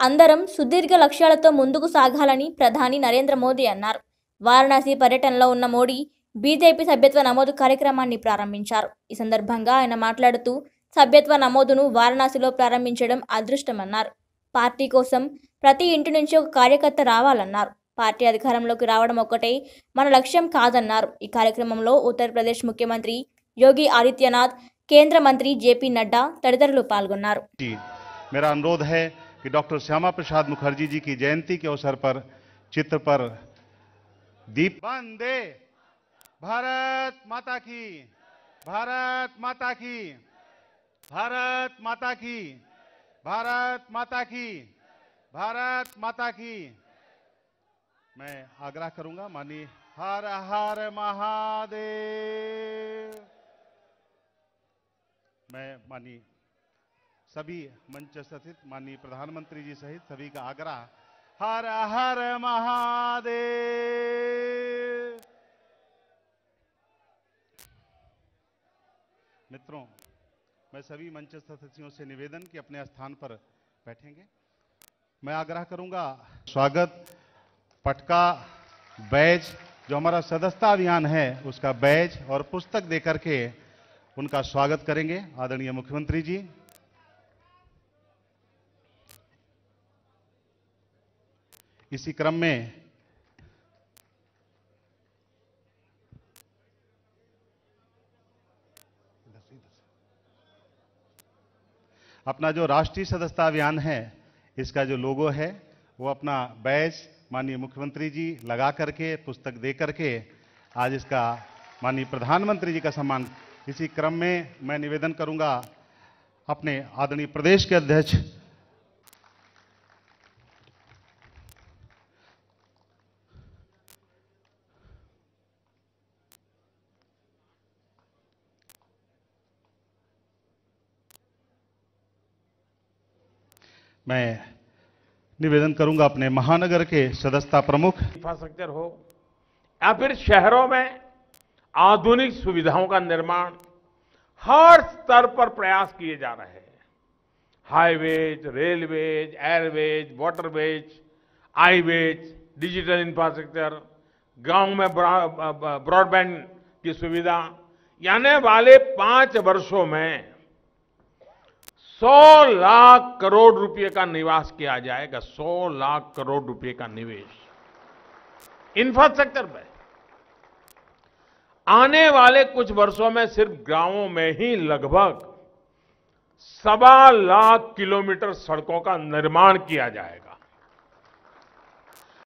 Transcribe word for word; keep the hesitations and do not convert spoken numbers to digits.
అందరం సుదీర్ఘ లక్ష్యాలతో ముందుకు సాగాలని ప్రధాని నరేంద్ర మోదీ అన్నారు. వారణాసి పర్యటనలో ఉన్న మోడీ బీజేపీ సభ్యత్వ నమోదు కార్యక్రమాన్ని ప్రారంభించారు. ఈ సందర్భంగా ఆయన మాట్లాడుతూ సభ్యత్వ నమోదును వారణాసిలో ప్రారంభించడం అదృష్టమన్నారు. పార్టీ కోసం ప్రతి ఇంటి నుంచి ఒక కార్యకర్త రావాలన్నారు. పార్టీ అధికారంలోకి రావడం ఒక్కటే మన లక్ష్యం కాదన్నారు. ఈ కార్యక్రమంలో ఉత్తరప్రదేశ్ ముఖ్యమంత్రి योगी आदित्यनाथ, केंद्र मंत्री जेपी नड्डा तदितरुलु पाल्गొన్నారు. मेरा अनुरोध है कि डॉक्टर श्यामा प्रसाद मुखर्जी जी की जयंती के अवसर पर चित्र पर दीप वंदे भारत माता की, भारत माता की, भारत माता की, भारत माता की, भारत माता की। मैं आग्रह करूंगा माननीय हर हर महादेव। मैं माननीय सभी मंच स्थित माननीय प्रधानमंत्री जी सहित सभी का आग्रह हर हर महादेव। मित्रों, मैं सभी मंच सदस्यों से निवेदन कि अपने स्थान पर बैठेंगे। मैं आग्रह करूंगा स्वागत पटका, बैज, जो हमारा सदस्यता अभियान है उसका बैज और पुस्तक देकर के उनका स्वागत करेंगे आदरणीय मुख्यमंत्री जी। इसी क्रम में अपना जो राष्ट्रीय सदस्यता अभियान है इसका जो लोगो है वो अपना बैज माननीय मुख्यमंत्री जी लगा करके पुस्तक दे करके आज इसका माननीय प्रधानमंत्री जी का सम्मान। इसी क्रम में मैं निवेदन करूंगा अपने आदरणीय प्रदेश के अध्यक्ष मैं निवेदन करूंगा अपने महानगर के सदस्यता प्रमुख इंफ्रास्ट्रक्चर हो या फिर शहरों में आधुनिक सुविधाओं का निर्माण हर स्तर पर प्रयास किए जा रहे हैं। Highways, railways, airways, waterways, iways, digital infrastructure, गांव में ब्रॉडबैंड की सुविधा, आने वाले पांच वर्षों में सौ लाख करोड़ रुपए का निवेश किया जाएगा। सौ लाख करोड़ रुपए का निवेश इंफ्रास्ट्रक्चर में। आने वाले कुछ वर्षों में सिर्फ गांवों में ही लगभग सवा लाख किलोमीटर सड़कों का निर्माण किया जाएगा।